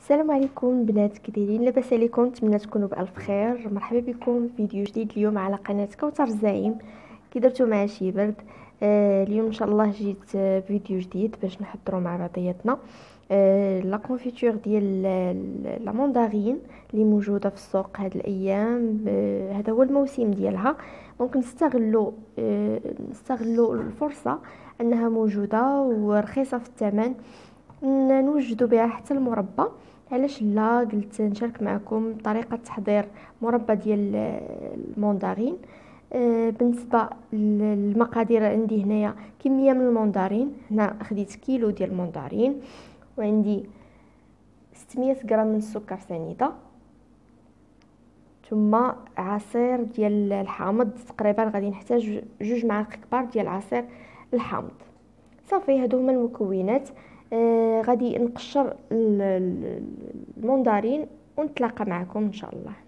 السلام عليكم بنات، كي دايرين؟ لاباس عليكم؟ نتمنى تكونوا بالف خير. مرحبا بكم في فيديو جديد اليوم على قناه كوثر الزعيم. كي درتو مع شي برد. اليوم ان شاء الله جيت فيديو جديد باش نحضروا مع بعضياتنا لا كونفيتور ديال لا ماندارين اللي موجوده في السوق هاد الايام. هذا هو الموسم ديالها، دونك نستغلوا الفرصه انها موجوده ورخيصه في الثمن، نوجدوا بها حتى المربى. علاش لا؟ قلت نشارك معكم طريقه تحضير مربى ديال الموندارين. بالنسبه للمقادير عندي هنايا كميه من الموندارين. هنا خديت كيلو ديال الموندارين، وعندي 600 غرام من السكر سنيده، ثم عصير ديال الحامض. تقريبا غادي نحتاج 2 معالق كبار ديال عصير الحامض. صافي، هادو هما المكونات. غادي نقشر الموندارين ونتلاقى معكم ان شاء الله.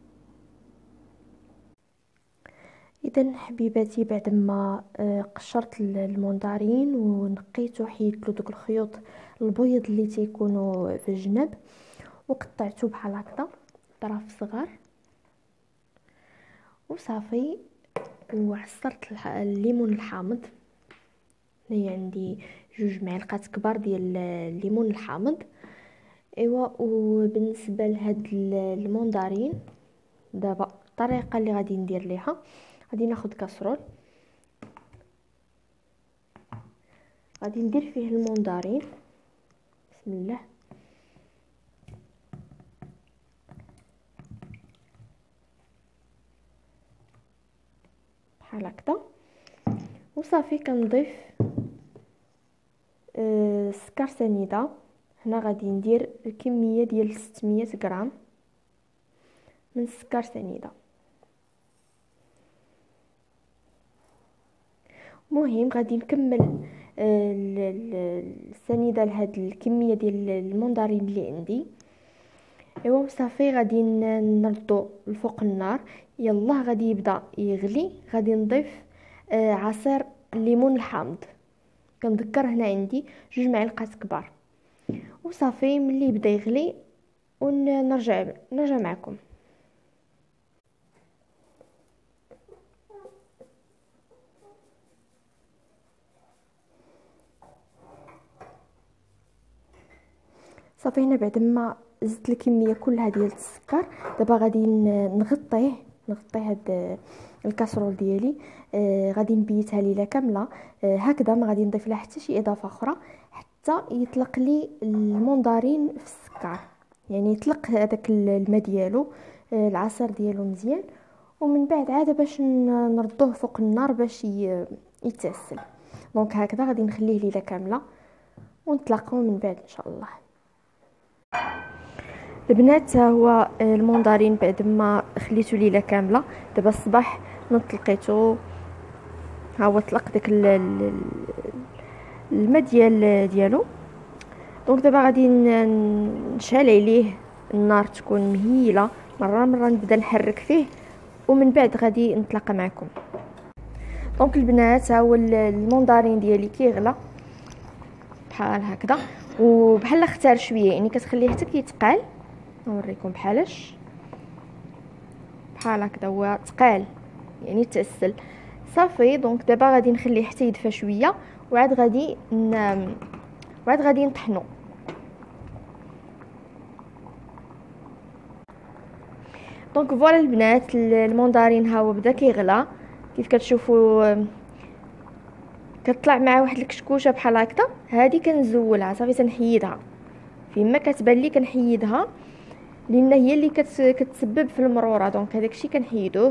اذا حبيباتي، بعد ما قشرت الموندارين ونقيت وحيدت له دوك الخيوط البيض اللي تيكونوا في الجنب، وقطعته بحال هكذا طراف صغار، وصافي. وعصرت الليمون الحامض. هنا عندي 2 معالق كبار ديال الليمون الحامض. ايوا، وبالنسبه لهاد الموندارين، دابا الطريقه اللي غادي ندير ليها، غادي ناخذ كاسرول، غادي ندير فيه الموندارين. بسم الله. بحال هكذا، وصافي كنضيف السكر سنيده. هنا غادي ندير الكميه ديال 600 غرام من السكر سنيده. مهم غادي نكمل السنيده لهاد الكميه ديال الموندارين اللي عندي. ايوا صافي، غادي نردو لفوق النار. يلا غادي يبدا يغلي. غادي نضيف عصير الليمون الحامض. كنذكر هنا عندي 2 معالق كبار. وصافي، ملي يبدا يغلي ونرجع معكم. صافي، هنا بعد ما زدت الكميه كلها ديال السكر، دابا غادي نغطي هاد الكاسرول ديالي. غادي نبيتها ليله كامله هكذا، ما غادي نضيف لها حتى شي اضافه اخرى حتى يطلق لي الموندارين في السكر، يعني يطلق هذاك الماء ديالو، العصير ديالو مزيان. ومن بعد عاد باش نردوه فوق النار باش يتسل. دونك هكذا غادي نخليه ليله كامله ونتلاقاو من بعد ان شاء الله. البنات، هو الموندارين بعد ما خليته ليله كامله، دابا الصباح نطلقيته. ها هو طلق داك الماء ديالو. دونك دابا غادي نشعل عليه النار تكون مهيله، مره نبدا نحرك فيه، ومن بعد غادي نتلاقى معكم. دونك البنات، ها هو الموندارين ديالي كيغلى بحال هكذا، وبحال اختار شويه، يعني كتخليه حتى كيتقال. نوريكم بحالاش بحال هكذا، هو تقال يعني تأسل. صافي، دونك دابا غادي نخليه حتى يدفى شويه، وعاد غادي نطحنو. دونك فوالا البنات، الموندارين ها هو بدا كيغلى كيف كتشوفوا، كتطلع مع واحد الكشكوشه بحال هكذا. هذه كنزولها صافي، تنحيدها فيما كتبان لي، كنحيدها لان هي اللي كتسبب في المروره. دونك هذاك الشيء كنحيدوه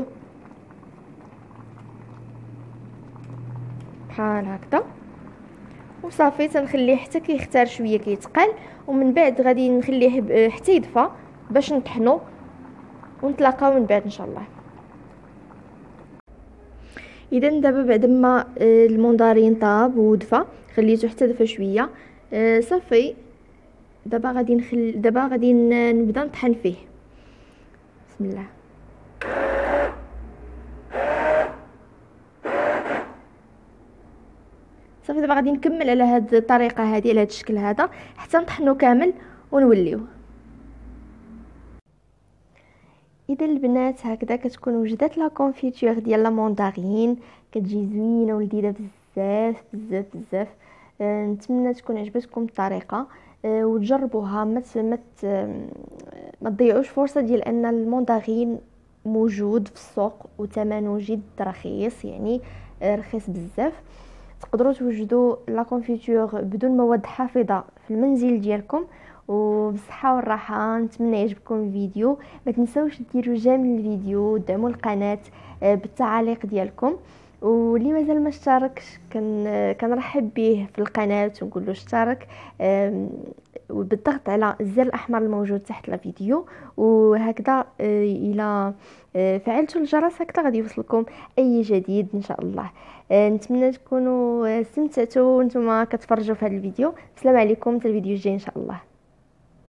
بحال هكذا، وصافي تنخليه حتى كيختار شويه كيتقل، ومن بعد غادي نخليه حتى يدفى باش نطحنو ونتلاقاو من بعد ان شاء الله. اذا دابا بعد ما الموندارين طاب ودفى، خليته حتى دفى شويه. صافي، دابا غادي نبدا نطحن فيه. بسم الله. صافي، دابا غادي نكمل على هاد الطريقه هذه، على هاد الشكل هذا، حتى نطحنو كامل ونوليوه. اذا البنات هكذا كتكون وجدات لا كونفيتور ديال لا ماندارين، كتجي زوينه ولذيذه بزاف بزاف بزاف. نتمنى تكون عجبتكم الطريقه، وتجربوها. ما تضيعوش فرصه ديال ان الماندارين موجود في السوق وثمنه جد رخيص، يعني رخيص بزاف. تقدروا توجدوا لا كونفيتور بدون مواد حافظه في المنزل ديالكم وبصحه والراحه. نتمنى يعجبكم الفيديو. ما تنسوش ديروا جيم للفيديو ودعموا القناه بالتعاليق ديالكم. واللي مازال ما اشتركش كنرحب به في القناه ونقول له اشترك بالضغط على الزر الاحمر الموجود تحت الفيديو. وهكذا الى فعلتوا الجرس هكذا غادي يوصلكم اي جديد ان شاء الله. نتمنى تكونوا استمتعتوا وانتم كتفرجوا في هذا الفيديو. السلام عليكم، حتى الفيديو الجاي ان شاء الله.